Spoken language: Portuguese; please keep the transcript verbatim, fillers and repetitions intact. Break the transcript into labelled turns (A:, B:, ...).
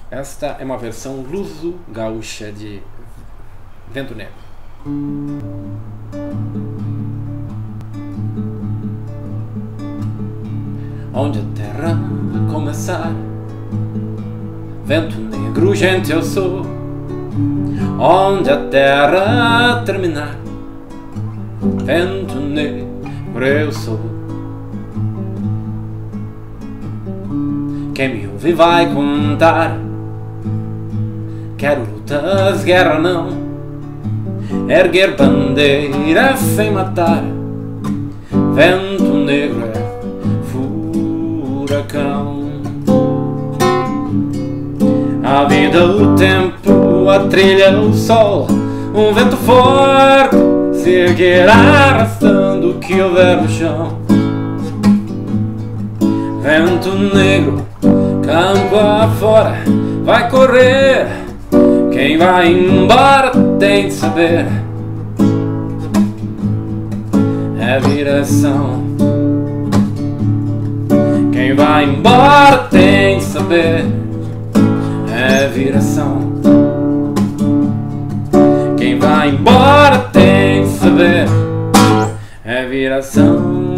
A: Esta é uma versão luso-gaúcha de Vento Negro. Onde a terra começar, vento negro, gente, eu sou. Onde a terra terminar, vento negro, eu sou. Quem me ouve vai contar, quero lutas, guerra não, erguer bandeira sem matar, vento negro é furacão. A vida, o tempo, a trilha, o sol, um vento forte se erguerá arrastando o que houver no chão. Vento negro, campo afora, vai correr. Quem vai embora tem de saber, é viração. Quem vai embora tem de saber, é viração. Quem vai embora tem de saber, é viração.